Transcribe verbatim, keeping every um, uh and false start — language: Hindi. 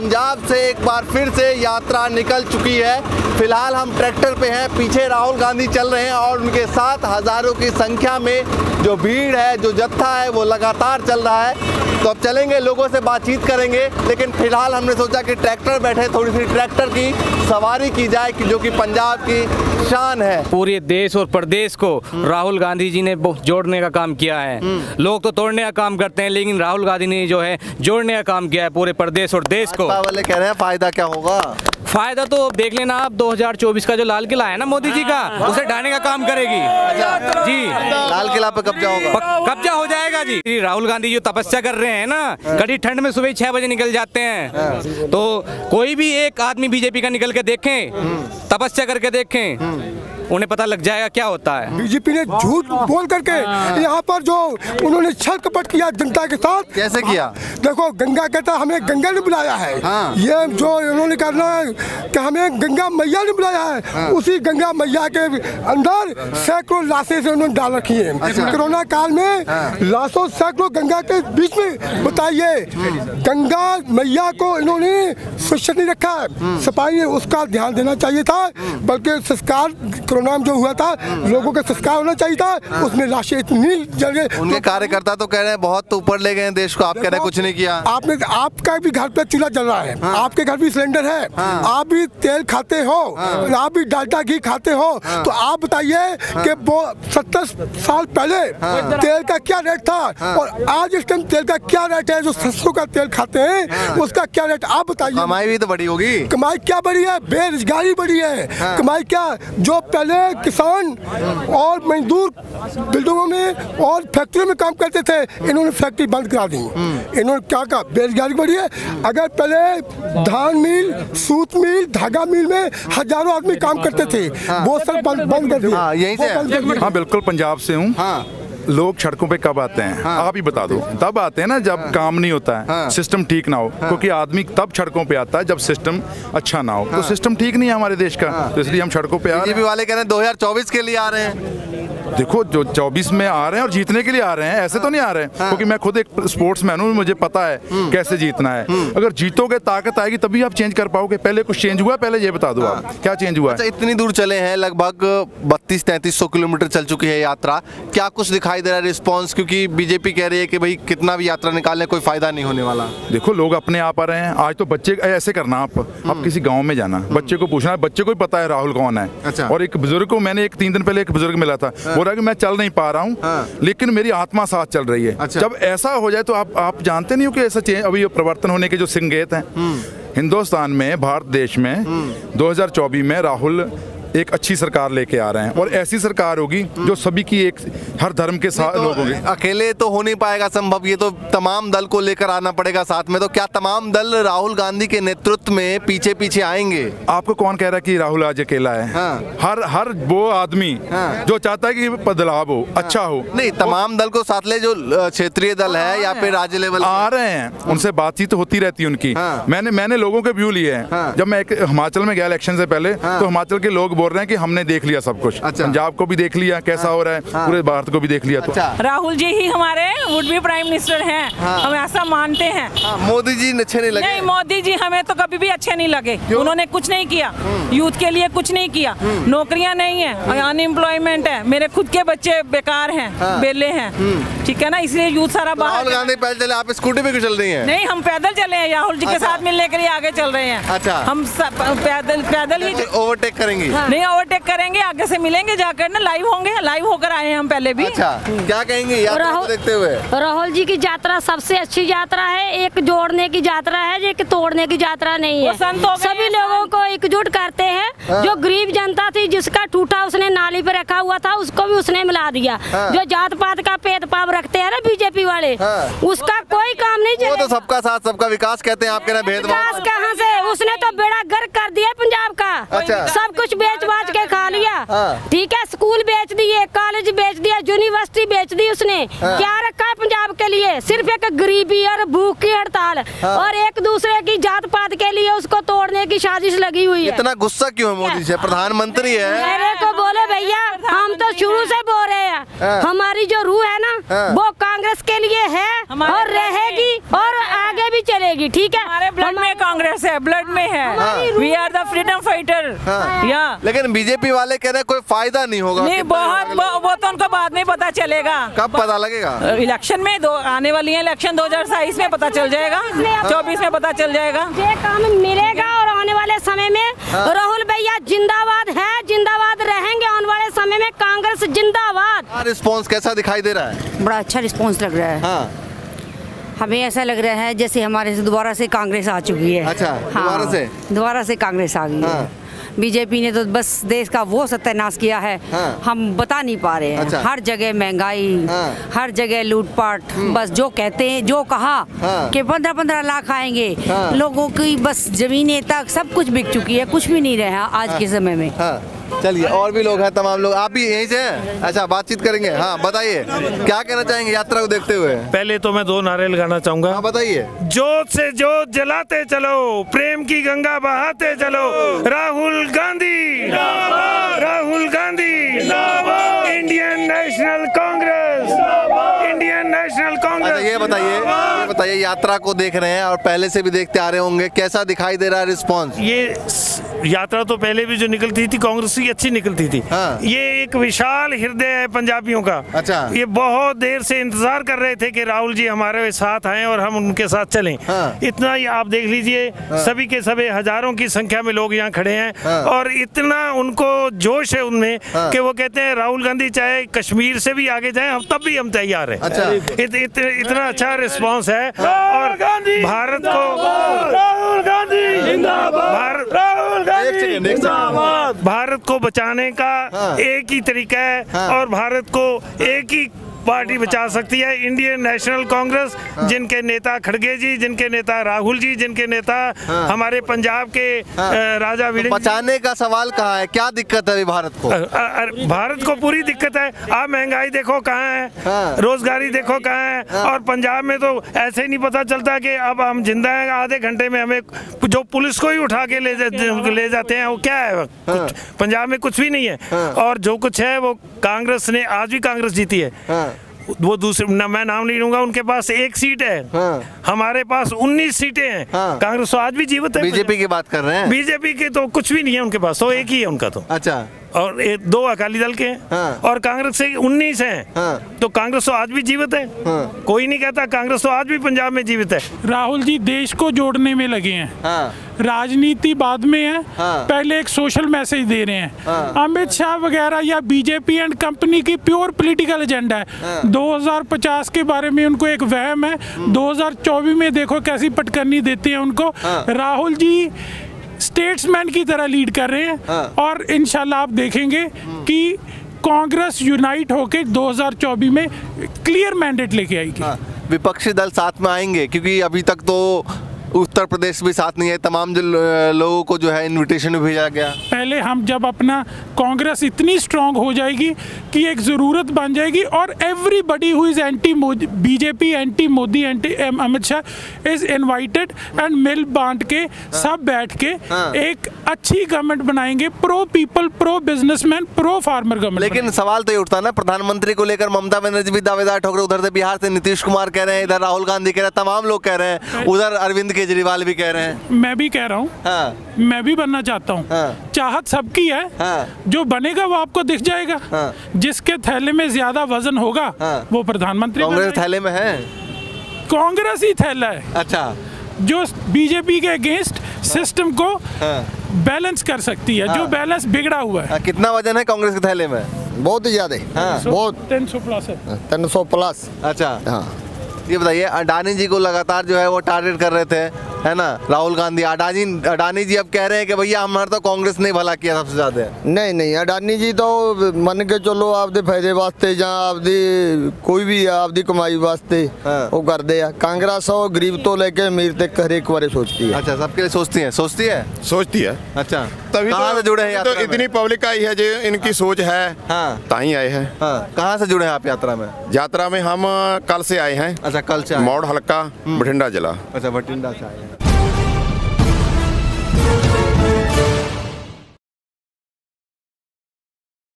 पंजाब से एक बार फिर से यात्रा निकल चुकी है। फिलहाल हम ट्रैक्टर पे हैं, पीछे राहुल गांधी चल रहे हैं और उनके साथ हजारों की संख्या में जो भीड़ है, जो जत्था है, वो लगातार चल रहा है। तो अब चलेंगे, लोगों से बातचीत करेंगे, लेकिन फिलहाल हमने सोचा कि ट्रैक्टर बैठे थोड़ी सी ट्रैक्टर की सवारी की जाए कि जो कि पंजाब की शान है। पूरे देश और प्रदेश को राहुल गांधी जी ने जोड़ने का काम किया है। लोग तो तोड़ने का काम करते हैं, लेकिन राहुल गांधी ने जो है जोड़ने का काम किया है पूरे प्रदेश और देश को। वाले कह रहे हैं फायदा क्या होगा? फायदा तो देख लेना आप, दो हज़ार चौबीस का जो लाल किला है ना मोदी जी का, उसे ढाने का काम करेगी जी। लाल किला पे कब्जा होगा, कब्जा हो जाएगा जी। राहुल गांधी जो तपस्या कर रहे हैं ना, कड़ी ठंड में सुबह छह बजे निकल जाते हैं, तो कोई भी एक आदमी बीजेपी का निकल के देखें, तपस्या करके देखें, उन्हें पता लग जाएगा क्या होता है। बीजेपी ने झूठ बोल करके यहाँ पर जो उन्होंने छल कपट किया जनता के साथ। कैसे किया? देखो, गंगा कहता हमें गंगा ने बुलाया है। हाँ। ये जो उन्होंने करना है कि हमें गंगा मैया ने बुलाया है। हाँ। उसी गंगा मैया के अंदर सैकड़ों लाशें से उन्होंने डाल रखी है। अच्छा। कोरोना काल में हाँ। लाशों सैकड़ों गंगा के बीच में, बताइए, गंगा मैया को इन्होंने स्वच्छ नहीं रखा है, सफाई, उसका ध्यान देना चाहिए था, बल्कि संस्कार नाम जो हुआ था, लोगों का संस्कार होना चाहिए था, उसमें लाशें इतनी जल गई। उनके कार्यकर्ता तो कह रहे हैं बहुत ऊपर ले गए देश को, आप कह रहे हैं कुछ नहीं किया। आपने, आपका भी घर पे चूल्हा जल रहा है। हाँ। आपके घर भी सिलेंडर है। हाँ। आप भी तेल खाते हो। हाँ। आप भी डालडा घी खाते हो। हाँ। तो आप बताइए हाँ। कि वो सत्तर साल पहले हाँ। तेल का क्या रेट था। हाँ। और आज इस टाइम तेल का क्या रेट है? जो सरसों का तेल खाते हैं हाँ। उसका क्या रेट, आप बताइए। कमाई भी तो बढ़ी होगी। कमाई क्या बढ़ी है? बेरोजगारी बढ़ी है। हाँ। कमाई क्या, जो पहले किसान और मजदूर बिल्डिंगों में और फैक्ट्री में काम करते थे, इन्होंने फैक्ट्री बंद करा दी। इन्होंने क्या कहा? बेरोजगारी बढ़ी है। अगर पहले धान मिल, सूत मिल, धागा मिल में हजारों आदमी काम करते थे, वो सब बंद बंद कर दिया। यहीं से? हाँ बिल्कुल, पंजाब से हूँ। हाँ। लोग सड़कों पे कब आते हैं? हाँ। आप ही बता दो। तब आते हैं ना जब हाँ। काम नहीं होता है। हाँ। सिस्टम ठीक ना हो। हाँ। क्योंकि आदमी तब सड़कों पे आता है जब सिस्टम अच्छा ना हो। हाँ। तो सिस्टम ठीक नहीं है हमारे देश का। हाँ। तो इसलिए हम सड़कों पे आ रहे हैं। बीजेपी वाले कह रहे हैं दो हज़ार चौबीस के लिए आ रहे हैं। देखो, जो चौबीस में आ रहे हैं और जीतने के लिए आ रहे हैं, ऐसे तो नहीं आ रहे हैं। हाँ। क्योंकि मैं खुद एक स्पोर्ट्समैन हूँ, मुझे पता है कैसे जीतना है। अगर जीतोगे, ताकत आएगी, तभी आप चेंज कर पाओगे। पहले कुछ चेंज हुआ? पहले ये बता दो। हाँ। आप क्या चेंज हुआ? अच्छा, इतनी दूर चले हैं, लगभग बत्तीस तैंतीस सौ किलोमीटर चल चुकी है यात्रा, क्या कुछ दिखाई दे रहा है रिस्पॉन्स? क्योंकि बीजेपी कह रही है कि भाई कितना भी यात्रा निकालने कोई फायदा नहीं होने वाला। देखो, लोग अपने आप आ रहे हैं। आज तो बच्चे ऐसे करना, आप आप किसी गाँव में जाना, बच्चे को पूछना, बच्चे को ही पता है राहुल कौन है। अच्छा। और एक बुजुर्ग को मैंने एक तीन दिन पहले एक बुजुर्ग मिला था, बोल रहा कि मैं चल नहीं पा रहा हूँ। हाँ। लेकिन मेरी आत्मा साथ चल रही है। अच्छा। जब ऐसा हो जाए तो आप आप जानते नहीं हो कि ऐसा चेंज, अभी परिवर्तन होने के जो संकेत हैं हिंदुस्तान में, भारत देश में दो हज़ार चौबीस में राहुल एक अच्छी सरकार लेके आ रहे हैं, और ऐसी सरकार होगी जो सभी की, एक हर धर्म के साथ लोग होंगे। अकेले तो हो नहीं पाएगा संभव, ये तो तमाम दल को लेकर आना पड़ेगा साथ में। तो क्या तमाम दल राहुल गांधी के नेतृत्व में पीछे पीछे आएंगे? आपको कौन कह रहा है कि राहुल आज अकेला है? हाँ। हर हर वो आदमी हाँ। जो चाहता है कि बदलाव हो, हाँ। अच्छा हो, नहीं, तमाम दल को साथ ले, जो क्षेत्रीय दल है या फिर राज्य लेवल आ रहे हैं, उनसे बातचीत होती रहती है उनकी। मैंने मैंने लोगों के व्यू लिए हैं। जब मैं हिमाचल में गया इलेक्शन से पहले, तो हिमाचल के लोग बोल रहे हैं कि हमने देख लिया सब कुछ। अच्छा। पंजाब को भी देख लिया कैसा हाँ। हो रहा है, हाँ। पूरे भारत को भी देख लिया। तो अच्छा। राहुल जी ही हमारे वुड बी प्राइम मिनिस्टर हैं। हाँ। हम ऐसा मानते हैं। हाँ। मोदी जी अच्छे नहीं लगे? नहीं, मोदी जी हमें तो कभी भी अच्छे नहीं लगे। उन्होंने कुछ नहीं किया, यूथ के लिए कुछ नहीं किया, नौकरियां नहीं है, अनएम्प्लॉयमेंट है, मेरे खुद के बच्चे बेकार हैं, बेले हैं, ठीक है ना, इसलिए यूथ सारा बाहर। राहुल गांधी पैदल चले, आप स्कूटी पे क्यों चल रही हैं? नहीं, हम पैदल चले हैं, राहुल जी के साथ मिलने के लिए आगे चल रहे हैं। अच्छा। हम पैदल पैदल ही ओवरटेक करेंगे? नहीं, ओवरटेक करेंगे, आगे से मिलेंगे जाकर ना, लाइव होंगे, लाइव होकर आए हैं हम पहले भी। अच्छा। क्या कहेंगे यात्रा को देखते हुए? राहुल जी की यात्रा सबसे अच्छी यात्रा है, एक जोड़ने की यात्रा है, एक तोड़ने की यात्रा नहीं है। सभी लोगों को एकजुट करते हैं। हाँ। जो गरीब जनता थी, जिसका टूटा उसने नाली पे रखा हुआ था, उसको भी उसने मिला दिया। हाँ। जो जात पात का भेदभाव रखते हैं ना बीजेपी वाले, हाँ। उसका कोई काम नहीं चलेगा। वो तो सबका साथ सबका विकास कहते हैं, आप कह रहे हैं भेदभाव कहाँ से? उसने तो बेड़ा गर्क कर दिया पंजाब का। अच्छा। सब कुछ बेच बाच के खा लिया। हाँ। ठीक है, स्कूल बेच दिए, कॉलेज बेच दिया, यूनिवर्सिटी बेच दी उसने। हाँ। क्या रखा है पंजाब के लिए? सिर्फ एक गरीबी और भूख की हड़ताल। हाँ। और एक दूसरे की जात पात के लिए उसको तोड़ने की साजिश लगी हुई है। इतना गुस्सा क्यों है मोदी से? प्रधानमंत्री है। मेरे को बोले भैया, हम तो शुरू से बोल रहे हैं। हाँ। हमारी जो रूह है ना, हाँ। वो कांग्रेस के लिए है और रहेगी और आगे भी चलेगी। ठीक है, हमारे ब्लड में कांग्रेस है, ब्लड में है। We are the freedom fighter. या लेकिन बीजेपी वाले कह रहे हैं कोई फायदा नहीं होगा। नहीं, बहुत वो तो उनको बाद में पता चलेगा। कब पता लगेगा? इलेक्शन में, दो आने वाली है इलेक्शन दो हजार बाईस में पता चल जाएगा, चौबीस में पता चल जाएगा। ये काम मिलेगा और आने वाले समय में राहुल भैया जिंदाबाद है, जिंदाबाद रहेंगे। आने वाले समय में कांग्रेस जिंदाबाद। रिस्पॉन्स कैसा दिखाई दे रहा है? बड़ा अच्छा रिस्पॉन्स लग रहा है। हाँ। हमें ऐसा लग रहा है जैसे हमारे से दोबारा से कांग्रेस आ चुकी है। अच्छा, दोबारा हाँ, से दोबारा से कांग्रेस आ गई। हाँ। है बीजेपी ने तो बस देश का वो सत्यानाश किया है। हाँ। हम बता नहीं पा रहे हैं। अच्छा। हर जगह महंगाई। हाँ। हर जगह लूटपाट। बस जो कहते हैं, जो कहा हाँ। कि पंद्रह पंद्रह लाख आएंगे। हाँ। लोगों की बस जमीनें तक सब कुछ बिक चुकी है, कुछ भी नहीं रहा आज हाँ। के समय में। हाँ। चलिए, और भी लोग हैं, तमाम लोग। आप भी यहीं से हैं? अच्छा, बातचीत करेंगे। हाँ, बताइए क्या कहना चाहेंगे यात्रा को देखते हुए? पहले तो मैं दो नारे लगाना चाहूंगा। हाँ, बताइए। जोत से जोत जलाते चलो, प्रेम की गंगा बहाते चलो। Rahul Gandhi, Rahul Gandhi, Indian national Congress, Indian national Congress. अच्छा, ये बताइए, ये बताइए, यात्रा को देख रहे हैं और पहले से भी देखते आ रहे होंगे, कैसा दिखाई दे रहा है रिस्पॉन्स? ये यात्रा तो पहले भी जो निकलती थी कांग्रेस की अच्छी निकलती थी। हाँ। ये एक विशाल हृदय है पंजाबियों का। अच्छा। ये बहुत देर से इंतजार कर रहे थे कि राहुल जी हमारे साथ आएं और हम उनके साथ चलें। हाँ। इतना ही आप देख लीजिए। हाँ। सभी के सभी हजारों की संख्या में लोग यहाँ खड़े हैं। हाँ। और इतना उनको जोश है उनमें। हाँ। कि वो कहते हैं राहुल गांधी चाहे कश्मीर से भी आगे जाए, हम तब भी हम तैयार हैं। अच्छा। इत, इत, इतना अच्छा रिस्पॉन्स है। और भारत को राहुल गांधी जिंदाबाद, राहुल भारत को बचाने का हाँ। एक ही तरीका है। हाँ। और भारत को एक ही पार्टी बचा सकती है, इंडियन नेशनल कांग्रेस। हाँ। जिनके नेता खड़गे जी, जिनके नेता राहुल जी, जिनके नेता हाँ। हमारे पंजाब के हाँ। राजा तो बचाने का सवाल कहाँ है? क्या दिक्कत है भारत को? भारत को पूरी दिक्कत है। आप महंगाई देखो कहाँ है। हाँ। रोजगारी देखो कहाँ है। हाँ। और पंजाब में तो ऐसे ही नहीं पता चलता कि अब हम जिंदा हैं, आधे घंटे में हमें जो पुलिस को ही उठा के ले जाते ले जाते हैं वो क्या है? हाँ। कुछ पंजाब में कुछ भी नहीं है। हाँ। और जो कुछ है वो कांग्रेस ने, आज भी कांग्रेस जीती है। हाँ। वो दूसरे न, मैं नाम नहीं लूंगा, उनके पास एक सीट है। हाँ। हमारे पास उन्नीस सीटें हैं। हाँ। कांग्रेस तो आज भी जीवित है। बीजेपी की बात कर रहे हैं? बीजेपी के तो कुछ भी नहीं है उनके पास, तो एक ही है उनका तो। अच्छा। और एक दो अकाली दल के हैं। हाँ। और कांग्रेस से उन्नीस हैं। हाँ। तो कांग्रेस तो आज भी जीवित है। हाँ। कोई नहीं कहता, कांग्रेस तो आज भी पंजाब में जीवित है। राहुल जी देश को जोड़ने में लगे हैं। हाँ। राजनीति बाद में है। हाँ। पहले एक सोशल मैसेज दे रहे हैं। हाँ। अमित शाह वगैरह या बीजेपी एंड कंपनी की प्योर पॉलिटिकल एजेंडा है। हाँ। दो हज़ार पचास के बारे में उनको एक वहम है। दो हज़ार चौबीस में देखो कैसी पटकनी देते हैं उनको। हाँ। राहुल जी स्टेट्समैन की तरह लीड कर रहे हैं। हाँ। और इंशाल्लाह आप देखेंगे कि कांग्रेस यूनाइट होकर दो हज़ार चौबीस में क्लियर मैंडेट लेके आएगी। हाँ। विपक्षी दल साथ में आएंगे क्योंकि अभी तक तो उत्तर प्रदेश भी साथ नहीं है, तमाम जो लोगों को जो है इनविटेशन भेजा गया। पहले हम जब अपना कांग्रेस इतनी स्ट्रांग हो जाएगी कि एक ज़रूरत बन जाएगी और everybody who is anti Modi, BJP anti Modi, anti Amit Shah is invited and मिल बांट के हाँ। सब बैठ के हाँ। एक अच्छी गवर्नमेंट बनाएंगे, pro people, pro businessman, pro farmer government. लेकिन सवाल तो ये उठता है ना, प्रधानमंत्री को लेकर ममता बनर्जी भी दावेदार ठोक रहे, उधर से बिहार से नीतीश कुमार कह रहे हैं, इधर राहुल गांधी कह रहे हैं, तमाम लोग कह रहे हैं, उधर अरविंद केजरीवाल भी कह रहे हैं। मैं भी कह रहा हूँ। हाँ। मैं भी बनना चाहता हूँ। हाँ। चाहत सबकी है। हाँ। जो बनेगा वो आपको दिख जाएगा। हाँ। जिसके थैले में ज्यादा वजन होगा हाँ। वो प्रधानमंत्री। कांग्रेस थैले में है, कांग्रेस ही थैला है। अच्छा। जो बीजेपी के अगेंस्ट सिस्टम को हाँ। बैलेंस कर सकती है। हाँ। जो बैलेंस बिगड़ा हुआ है। हाँ। कितना वजन है कांग्रेस के थैले में? बहुत ही ज्यादा। हाँ। बहुत तीन सौ प्लस है। तीन सौ प्लस। अच्छा। हाँ। ये बताइए, अडानी जी को लगातार जो है वो टारगेट कर रहे थे, है ना। राहुल गांधी, अडानी अडानी जी अब कह रहे हैं कि भैया हमारा तो कांग्रेस ने भला किया सबसे ज्यादा। नहीं नहीं, अडानी जी तो मन के चलो आपदे फायदे वास्ते ਜਾਂ ਆਪਦੀ ਕੋਈ ਵੀ ਆਪਦੀ ਕਮਾਈ ਵਾਸਤੇ ਉਹ ਕਰਦੇ ਆ। कांग्रेस और गरीब तो लेके अमीर तक हर एक बारे सोचती है। अच्छा, सबके लिए सोचती है सोचती है सोचती है। अच्छा, तभी कहाँ से जुड़े हैं? तो इतनी पब्लिक आई है जो इनकी सोच है, हाँ, ताई आए हैं। हाँ, कहाँ से जुड़े हैं आप यात्रा में? यात्रा में हम कल से आए हैं। अच्छा, कल से मौड़ हल्का बठिंडा जिला। अच्छा, बठिंडा से आए हैं।